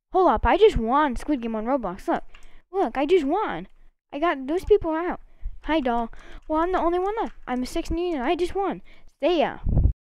Hold up, I just won Squid Game on Roblox. Look, I just won. I got those people out. Hi, doll. Well, I'm the only one left. I'm 16 and I just won. See ya.